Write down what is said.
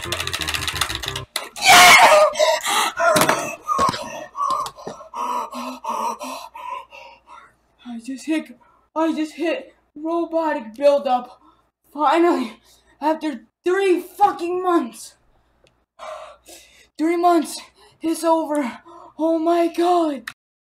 I just hit Robotic Buildup. Finally, after 3 fucking months. 3 months is over. Oh my god.